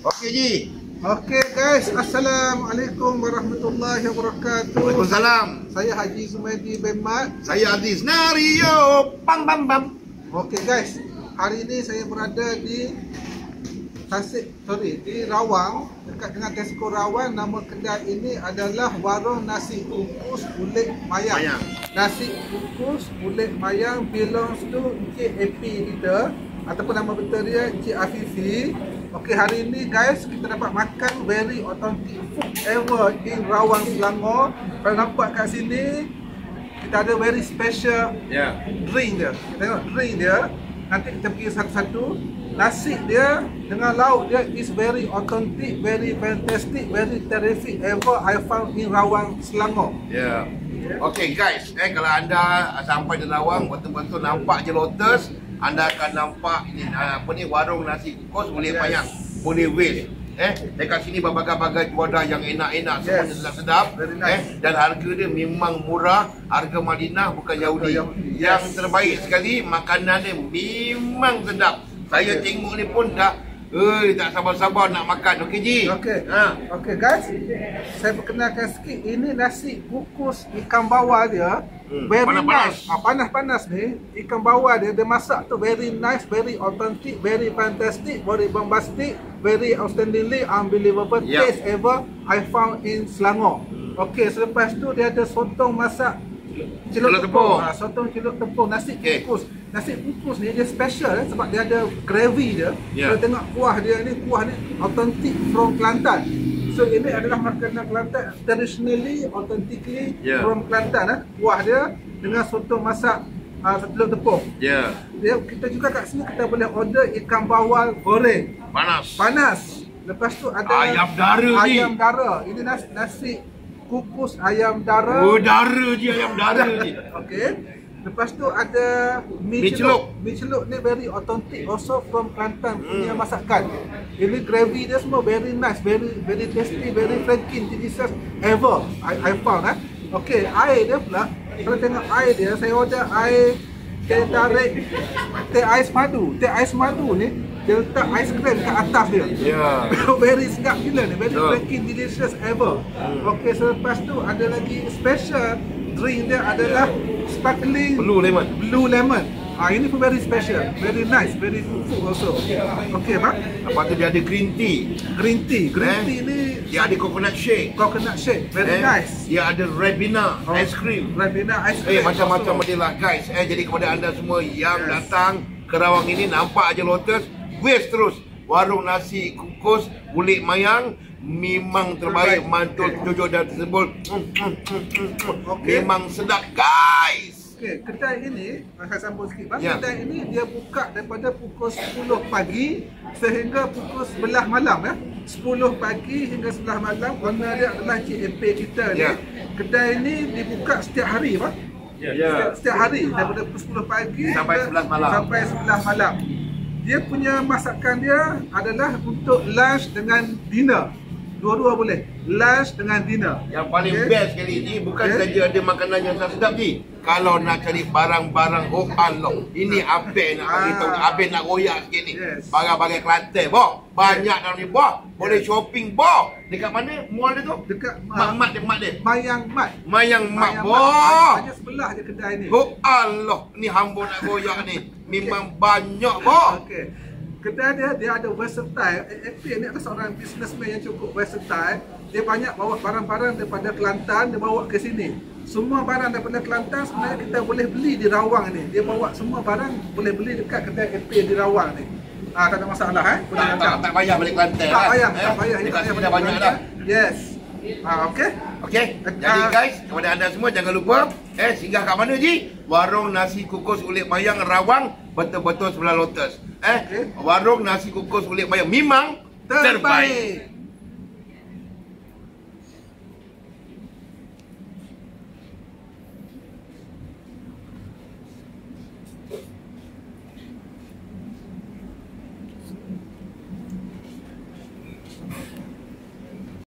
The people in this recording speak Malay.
Okey Ji. Okey guys, Assalamualaikum warahmatullahi wabarakatuh. Waalaikumsalam. Saya Haji Zumaidi bin Mat. Saya Aziz Nario. Bam bam bam. Okey guys, hari ini saya berada di di Rawang, dekat dengan Tesco Rawang. Nama kedai ini adalah Warung Nasi Kukus Ulik Mayang. Nasi Kukus Ulik Mayang belongs to Encik AP kita, ataupun nama betul dia Encik Afifi. Okey, hari ini guys kita dapat makan very authentic food ever in Rawang, Selangor. Kalau nampak kat sini kita ada very special drink dia. Kita tengok drink dia. Nanti kita pergi satu-satu. Nasi dia dengan lauk dia is very authentic, very fantastic, very terrific ever I found in Rawang, Selangor. Okey guys, kalau anda sampai di Rawang betul-betul nampak je Lotus, anda akan nampak ini warung nasi kukus Ulik Mayang. Boleh wait. Dekat sini berbagai-bagai wadah yang enak-enak, semuanya sedap-sedap. Dan harga dia memang murah, harga Madinah bukan Yahudi. Yang terbaik sekali, makanan dia memang sedap. Saya tengok ni pun dah tak sabar-sabar nak makan. Okey Ji. Okey guys, saya perkenalkan sikit. Ini nasi kukus ikan bawal dia. Very nice. Panas-panas ni. Ikan bawal dia masak tu very nice, very authentic, very fantastic, very bombastic, very outstandingly unbelievable taste ever I found in Selangor. Okey, selepas tu dia ada sotong masak celup tepung. Sotong celup tepung, nasi kukus. Nasi kukus ni dia special sebab dia ada gravy dia. Kalau tengok kuah ni authentic from Kelantan. So ini adalah makanan Kelantan, traditionally, authentically from Kelantan. Kuah dia dengan sotong masak celup tepung. Kita juga kat sini kita boleh order ikan bawal goreng. Panas. Lepas tu ada ayam dara ni. Ayam dara. Ini nasi kukus ayam dara. Ayam dara ni. Okey. Lepas tu ada mi celup. Mi celup ni very authentic, also from Kelantan punya masakan. Ini gravy dia semua very nice, very tasty, very franking, delicious ever I found. Okey, air dia pula, kalau tengok air dia, saya order air teh tarik, teh ais madu. Teh ais madu ni dia letak ais krim kat atas dia. Very sedap gila ni, very franking, delicious ever. Okey, selepas tu ada lagi special drink dia adalah sparkling blue lemon. Ini pun very special, very nice, very good food also. Okey bang. Lepas tu dia ada green tea. Green tea ni dia ada coconut shake. Very nice. Dia ada Ribena ice cream. Macam-macam model lah guys. Jadi kepada anda semua yang datang ke Rawang ini, nampak aja Lotus, waste terus. Warung nasi kukus Ulik Mayang memang terbaik, mantul, jujur dan tersebut. Memang sedap guys. Okey, kedai ini, saya sambung sikit bang. Kedai ini dia buka daripada pukul 10 pagi sehingga pukul 11 malam 10 pagi hingga 11 malam. Owner dia adalah Cik MP kita ni. Kedai ini dibuka setiap hari bang. Setiap hari daripada pukul 10 pagi sampai 11 malam. Dia punya masakan dia adalah untuk lunch dengan dinner. Dua-dua boleh. Lunch dengan dinner. Yang paling best sekali ni bukan saja ada makanan yang sedap ni. Kalau nak cari barang-barang Allah, ini Abel nak bagi tahu, Abel nak royak sikit ni. Barang-barang Kelantan, boh. Banyak dalam ni, boh. Boleh shopping, boh. Dekat mana mall dia tu? Dekat mak dia. Mayang Mat, boh. Hanya sebelah je kedai ni. Allah, ni hamba nak royak ni. Memang banyak, boh. Okey. Kedai dia ada versatile. AP ni adalah seorang businessman yang cukup versatile. Dia banyak bawa barang-barang daripada Kelantan, dia bawa ke sini. Semua barang daripada Kelantan sebenarnya kita boleh beli di Rawang ni. Dia bawa semua barang boleh beli dekat kedai AP di Rawang ni. Tak ada masalah Tak payah balik Kelantan. Tak payah. Dekat sini dah banyak dah. Yes. Okey. Jadi guys, kepada anda semua jangan lupa singgah kat mana Ji? Warung nasi kukus Ulik Mayang Rawang, betul-betul sebelah Lotus. Warung nasi kukus Ulik Mayang memang terbaik.